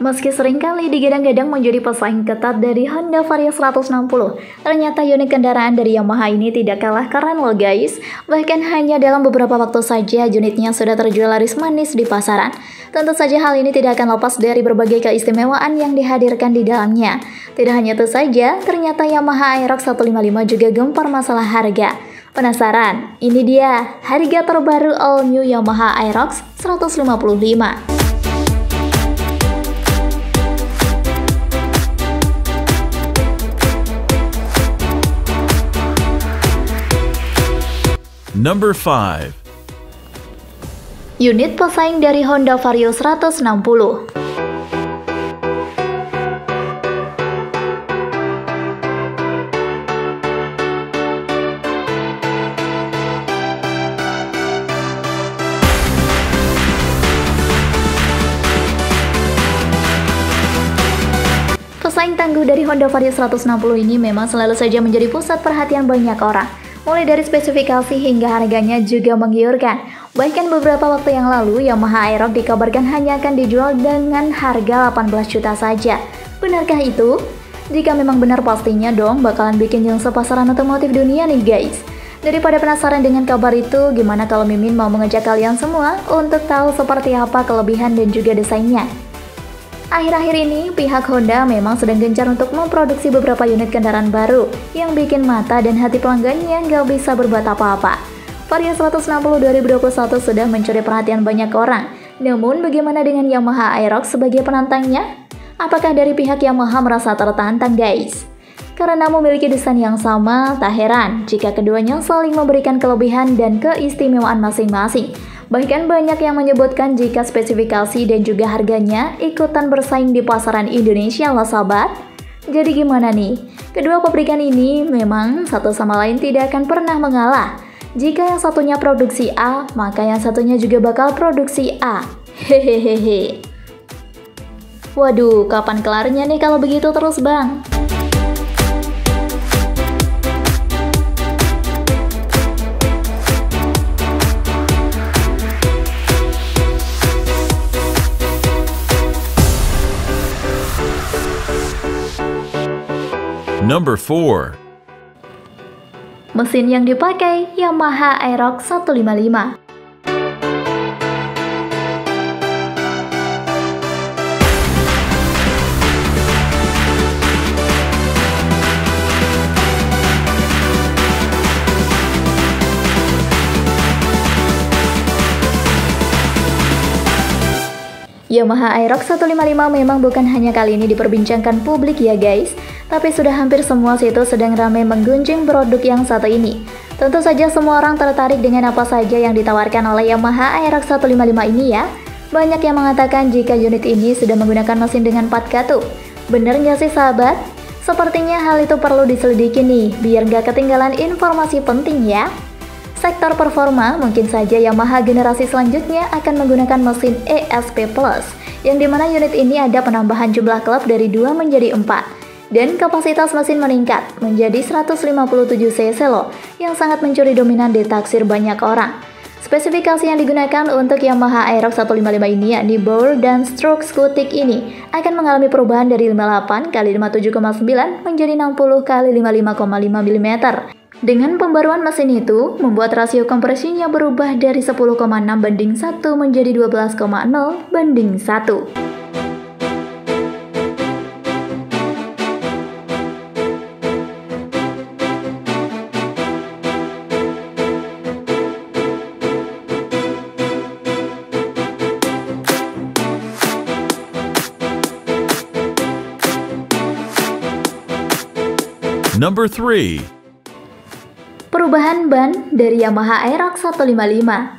Meski seringkali digadang-gadang menjadi pesaing ketat dari Honda Vario 160, ternyata unit kendaraan dari Yamaha ini tidak kalah keren loh guys. Bahkan hanya dalam beberapa waktu saja unitnya sudah terjual laris manis di pasaran. Tentu saja hal ini tidak akan lepas dari berbagai keistimewaan yang dihadirkan di dalamnya. Tidak hanya itu saja, ternyata Yamaha Aerox 155 juga gempar masalah harga. Penasaran? Ini dia harga terbaru all new Yamaha Aerox 155. Number 5. Unit pesaing dari Honda Vario 160. Pesaing tangguh dari Honda Vario 160 ini memang selalu saja menjadi pusat perhatian banyak orang. Mulai dari spesifikasi hingga harganya juga menggiurkan. Bahkan beberapa waktu yang lalu, Yamaha Aerox dikabarkan hanya akan dijual dengan harga 18 juta saja. Benarkah itu? Jika memang benar pastinya dong bakalan bikin yang sepasaran otomotif dunia nih guys. Daripada penasaran dengan kabar itu, gimana kalau Mimin mau mengajak kalian semua untuk tahu seperti apa kelebihan dan juga desainnya. Akhir-akhir ini, pihak Honda memang sedang gencar untuk memproduksi beberapa unit kendaraan baru yang bikin mata dan hati pelanggannya nggak bisa berbuat apa-apa. Vario 160 2021 sudah mencuri perhatian banyak orang. Namun, bagaimana dengan Yamaha Aerox sebagai penantangnya? Apakah dari pihak Yamaha merasa tertantang guys? Karena memiliki desain yang sama, tak heran jika keduanya saling memberikan kelebihan dan keistimewaan masing-masing. Bahkan banyak yang menyebutkan jika spesifikasi dan juga harganya ikutan bersaing di pasaran Indonesia loh sahabat. Jadi gimana nih? Kedua pabrikan ini memang satu sama lain tidak akan pernah mengalah. Jika yang satunya produksi A, maka yang satunya juga bakal produksi A. Hehehehe. Waduh, kapan kelarnya nih kalau begitu terus bang? Number 4. Mesin yang dipakai Yamaha Aerox 155. Yamaha Aerox 155 memang bukan hanya kali ini diperbincangkan publik ya guys, tapi sudah hampir semua situs sedang ramai menggunjing produk yang satu ini. Tentu saja semua orang tertarik dengan apa saja yang ditawarkan oleh Yamaha Aerox 155 ini ya. Banyak yang mengatakan jika unit ini sudah menggunakan mesin dengan 4 katup. Bener nggak sih sahabat? Sepertinya hal itu perlu diselidiki nih, biar nggak ketinggalan informasi penting ya. Sektor performa, mungkin saja Yamaha generasi selanjutnya akan menggunakan mesin ESP Plus, yang dimana unit ini ada penambahan jumlah klep dari 2 menjadi 4, dan kapasitas mesin meningkat menjadi 157 cc loh, yang sangat mencuri dominan di taksir banyak orang. Spesifikasi yang digunakan untuk Yamaha Aerox 155 ini yakni bore dan stroke skutik ini akan mengalami perubahan dari 58 x 57,9 menjadi 60 x 55,5 mm. Dengan pembaruan mesin itu, membuat rasio kompresinya berubah dari 10,6 banding 1 menjadi 12,0 banding 1. Number 3. Perubahan ban dari Yamaha Aerox 155.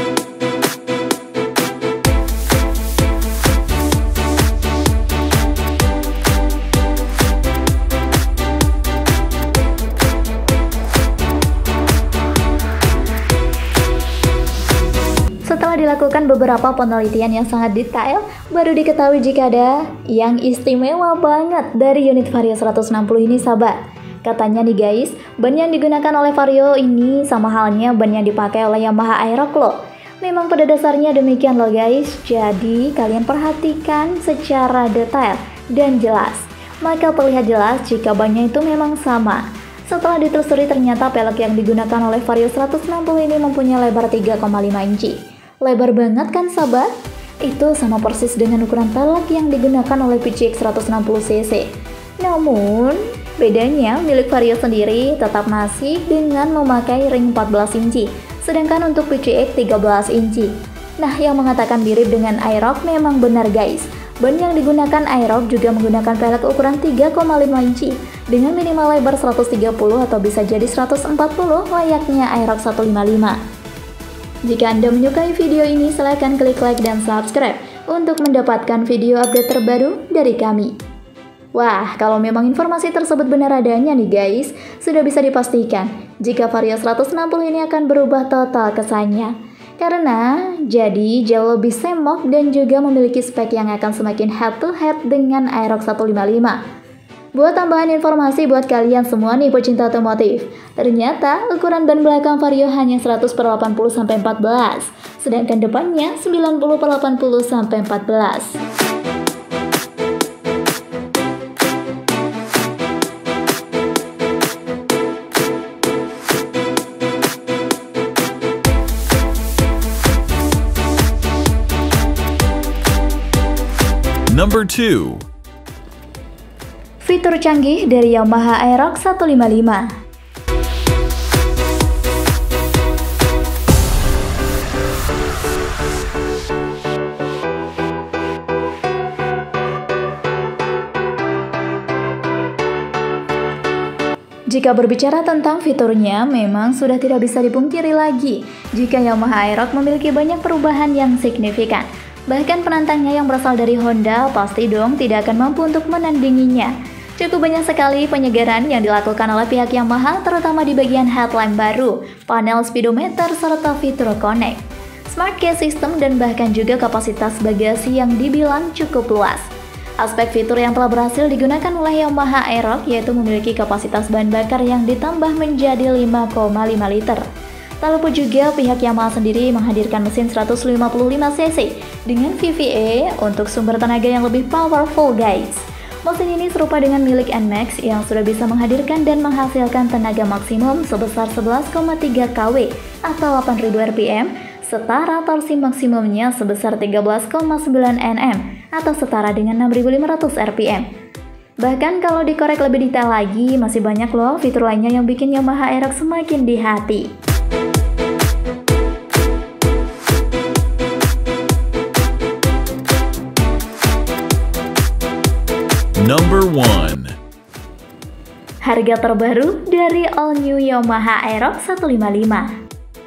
Setelah dilakukan beberapa penelitian yang sangat detail, baru diketahui jika ada yang istimewa banget dari unit Vario 160 ini sahabat. Katanya nih guys, ban yang digunakan oleh Vario ini sama halnya ban yang dipakai oleh Yamaha Aerox loh. Memang pada dasarnya demikian loh guys, jadi kalian perhatikan secara detail dan jelas. Maka terlihat jelas jika bannya itu memang sama. Setelah ditelusuri ternyata pelek yang digunakan oleh Vario 160 ini mempunyai lebar 3,5 inci. Lebar banget kan sahabat? Itu sama persis dengan ukuran pelek yang digunakan oleh PCX 160cc. Namun, bedanya milik Vario sendiri tetap masih dengan memakai ring 14 inci. Sedangkan untuk PCX 13 inci. Nah, yang mengatakan mirip dengan Aerox memang benar guys. Ban yang digunakan Aerox juga menggunakan pelek ukuran 3,5 inci dengan minimal lebar 130 atau bisa jadi 140 layaknya Aerox 155. Jika Anda menyukai video ini, silahkan klik like dan subscribe untuk mendapatkan video update terbaru dari kami. Wah, kalau memang informasi tersebut benar adanya nih guys, sudah bisa dipastikan jika Vario 160 ini akan berubah total kesannya. Karena jadi jauh lebih semok dan juga memiliki spek yang akan semakin head to head dengan Aerox 155. Buat tambahan informasi buat kalian semua nih pecinta otomotif, ternyata ukuran ban belakang Vario hanya 100/80/14, sedangkan depannya 90/80/14. Number 2. Fitur canggih dari Yamaha Aerox 155. Jika berbicara tentang fiturnya, memang sudah tidak bisa dipungkiri lagi jika Yamaha Aerox memiliki banyak perubahan yang signifikan. Bahkan penantangnya yang berasal dari Honda pasti dong tidak akan mampu untuk menandinginya. Cukup banyak sekali penyegaran yang dilakukan oleh pihak Yamaha, terutama di bagian headlamp baru, panel speedometer, serta fitur connect, smart key system, dan bahkan juga kapasitas bagasi yang dibilang cukup luas. Aspek fitur yang telah berhasil digunakan oleh Yamaha Aerox yaitu memiliki kapasitas bahan bakar yang ditambah menjadi 5,5 liter. Tak lupa juga pihak Yamaha sendiri menghadirkan mesin 155cc dengan VVA untuk sumber tenaga yang lebih powerful guys. Mesin ini serupa dengan milik NMAX yang sudah bisa menghadirkan dan menghasilkan tenaga maksimum sebesar 11,3 kW atau 8000 rpm, setara torsi maksimumnya sebesar 13,9 Nm atau setara dengan 6500 rpm. Bahkan kalau dikorek lebih detail lagi, masih banyak loh fitur lainnya yang bikin Yamaha Aerox semakin di hati. Number 1. Harga terbaru dari all new Yamaha Aerox 155.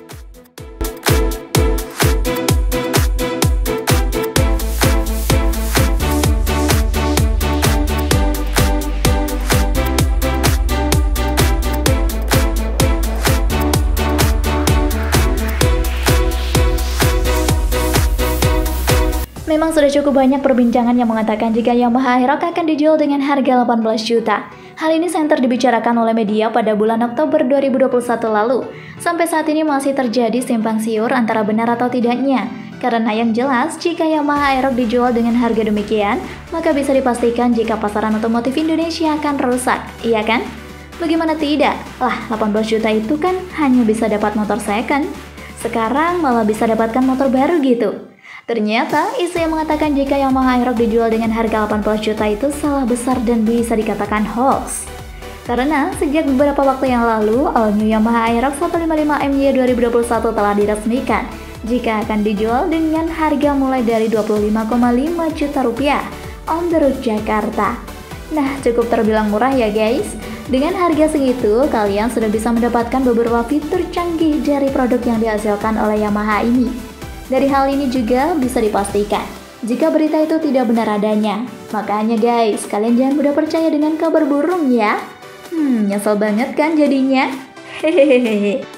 Memang sudah cukup banyak perbincangan yang mengatakan jika Yamaha Aerox akan dijual dengan harga 18 juta. Hal ini center dibicarakan oleh media pada bulan Oktober 2021 lalu. Sampai saat ini masih terjadi simpang siur antara benar atau tidaknya. Karena yang jelas, jika Yamaha Aerox dijual dengan harga demikian, maka bisa dipastikan jika pasaran otomotif Indonesia akan rusak, iya kan? Bagaimana tidak? Lah, 18 juta itu kan hanya bisa dapat motor second. Sekarang malah bisa dapatkan motor baru gitu. Ternyata, isu yang mengatakan jika Yamaha Aerox dijual dengan harga 18 juta itu salah besar dan bisa dikatakan hoax. Karena sejak beberapa waktu yang lalu, all new Yamaha Aerox 155MY 2021 telah diresmikan jika akan dijual dengan harga mulai dari 25,5 juta rupiah on the road Jakarta. Nah, cukup terbilang murah ya guys. Dengan harga segitu, kalian sudah bisa mendapatkan beberapa fitur canggih dari produk yang dihasilkan oleh Yamaha ini. Dari hal ini juga bisa dipastikan jika berita itu tidak benar adanya. Makanya guys, kalian jangan mudah percaya dengan kabar burung ya. Nyesel banget kan jadinya? Hehehe.